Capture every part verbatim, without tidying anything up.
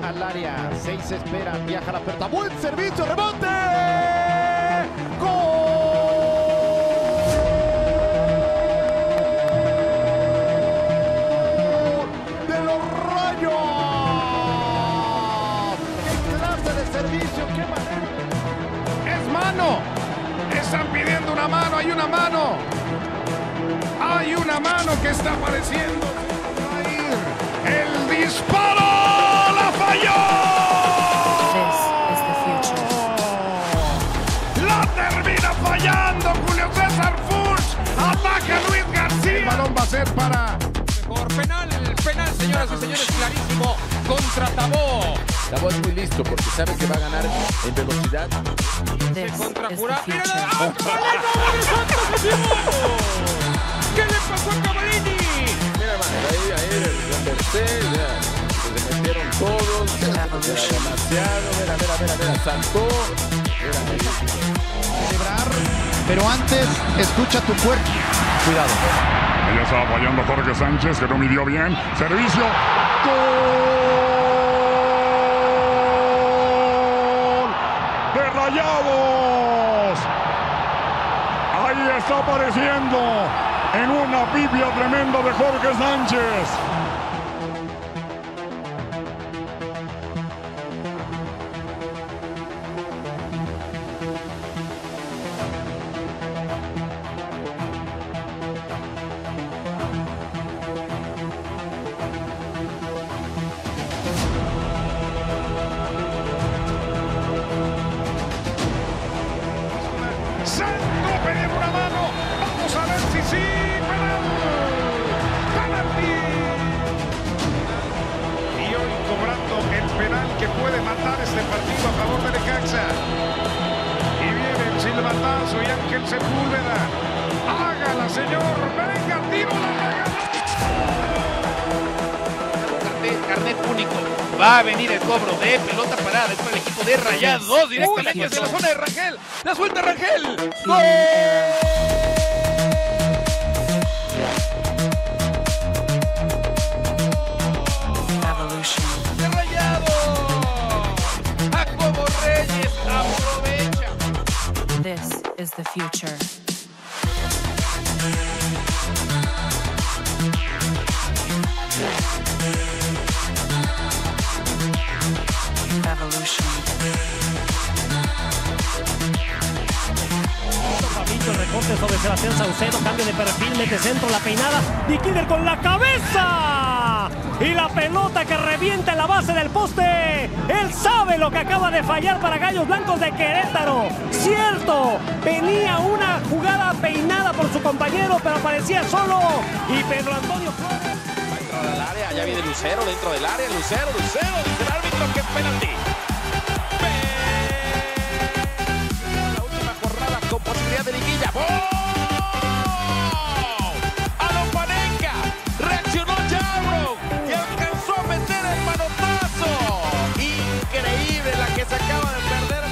al área. Seis espera, viaja la pelota. Buen servicio, rebote. ¡Gol! ¡De los Rayos! ¡Qué clase de servicio! ¡Qué manera! ¡Es mano! Están pidiendo una mano, hay una mano. Hay una mano que está apareciendo. El disparo la falló. This is the future. La termina fallando Julio César Furch. Ataca Luis García. El balón va a ser para mejor penal, el penal, señoras y señores, clarísimo contra Tabó. Tabó es muy listo porque sabe que va a ganar en velocidad. This Contra is the Jura. Mira, future. ¡ah, ¿qué le pasó a Cavallini? Mira, man, ahí, ahí, el Bercel, se metieron todos, era demasiado, mira, mira, mira, mira, saltó, mira, celebrar, pero antes escucha tu cuerpo. Cuidado. Ya estaba fallando Jorge Sánchez, que no midió bien. Servicio. ¡Gol! ¡De Rayados! Ahí está apareciendo en una pipia tremenda de Jorge Sánchez. Santo pedir una mano. Vamos a ver si sí. Penal. Penalti. Y hoy cobrando el penal que puede matar este partido a favor de Necaxa. Y viene el silbatazo y Ángel Sepúlveda. Hágala, señor. Venga, tiro la regalada. Carnet, carnet único. Va a venir el cobro de pelota parada. Es para el equipo de Rayados. Directamente desde la zona de Rangel. La suelta Rangel. ¡Gol! Evolution. De Rayados. Jacobo Reyes aprovecha. This is the future. Evolution. Fabito, el recorte sobre Sebastián Saucedo, cambio de perfil, mete centro, la peinada, Dikinder con la cabeza y la pelota que revienta en la base del poste. Él sabe lo que acaba de fallar para Gallos Blancos de Querétaro. Cierto, venía una jugada peinada por su compañero, pero aparecía solo y Pedro Antonio Flores. Va a entrar al área. Ya viene Lucero dentro del área. Lucero, Lucero. Dice el árbitro que es penalti. La última jornada con posibilidad de liguilla. ¡Oh! Alopanenka. Reaccionó Jarro y alcanzó a meter el manotazo. Increíble la que se acaba de perder.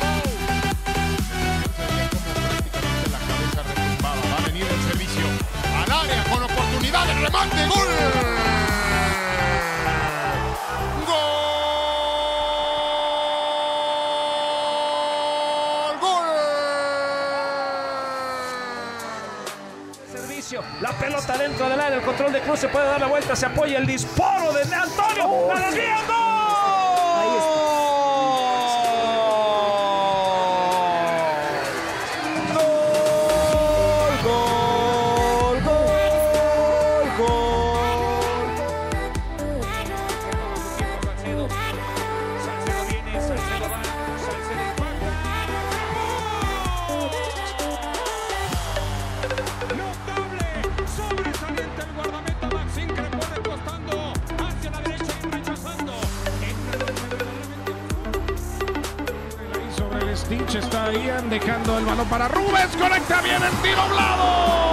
La cabeza retumbada. Va a venir el servicio al área con oportunidad de remate. ¡Gol! La pelota dentro del área, el control de Cruz, se puede dar la vuelta, se apoya el disparo de Antonio. ¡La desvía! ¡Gol! Ahí está. Gol, gol, gol, gol. Salcedo viene, Salcedo va, Salcedo impacta. Sobresaliente el guardameta Maxín, que le pone costando hacia la derecha y rechazando. Ahí sobre el Stitch está Ian dejando el balón para Rubens. Conecta bien el tiro blado.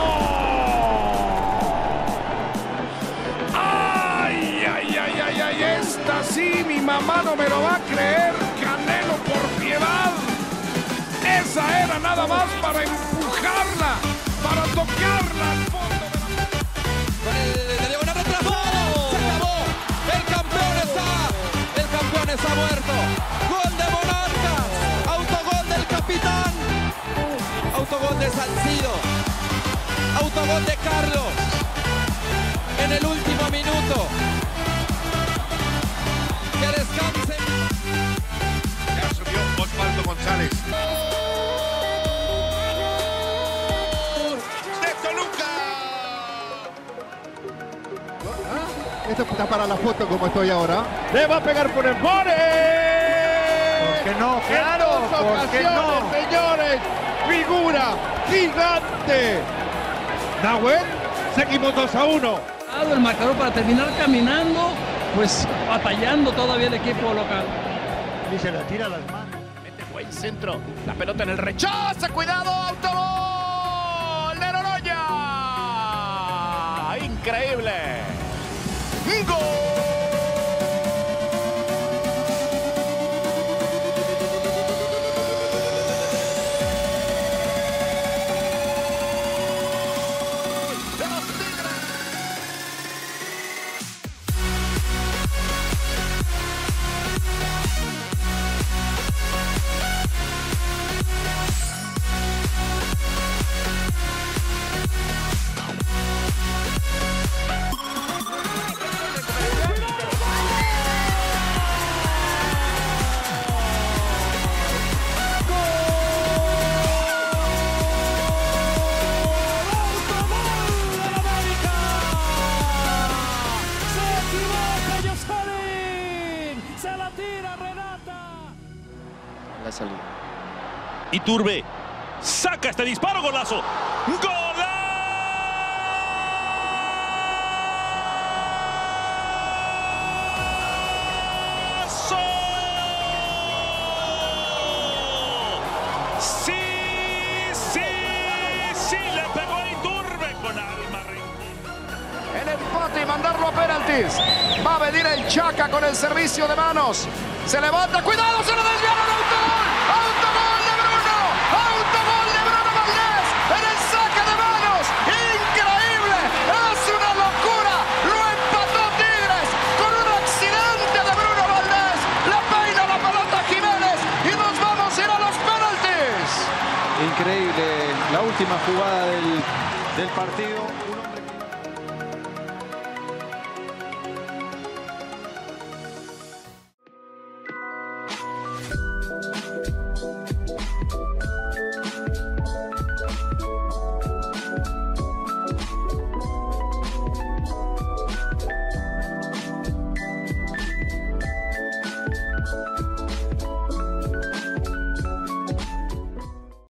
Ay, ay, ay, ay, ay. Esta sí, mi mamá no me lo va a creer. Canelo, por piedad. Esa era nada más para empujarla, para tocarla al fondo de la... Con el de diagonal retrasado. Se acabó. El campeón está. El campeón es Tabó. Salcido. Autogol de Carlos. En el último minuto. Que descansen. Ya subió Osvaldo González. ¡De Toluca! Esto está para la foto como estoy ahora. Le va a pegar por el pone. ¿Por qué no? Claro, En dos ¿por qué no? ocasiones, señores. Figura gigante. Nahuel, seguimos dos a uno. El marcador para terminar caminando, pues batallando todavía el equipo local. Y se la tira a las manos. Mete buen centro. La pelota en el rechazo. Cuidado, autogol de Noroña. Increíble. ¡Gol! La salida. Iturbe saca este disparo, golazo. ¡Golazo! Sí, sí, sí, le pegó a Iturbe con alma. El empate y mandarlo a penaltis. Va a venir el Chaca con el servicio de manos. Se levanta, cuidado, se lo desviaron, autogol, autogol de Bruno, autogol de Bruno Valdés en el saque de manos, increíble, es una locura, lo empató Tigres con un accidente de Bruno Valdés, le peina la pelota a Jiménez y nos vamos a ir a los penaltis. Increíble, la última jugada del, del partido.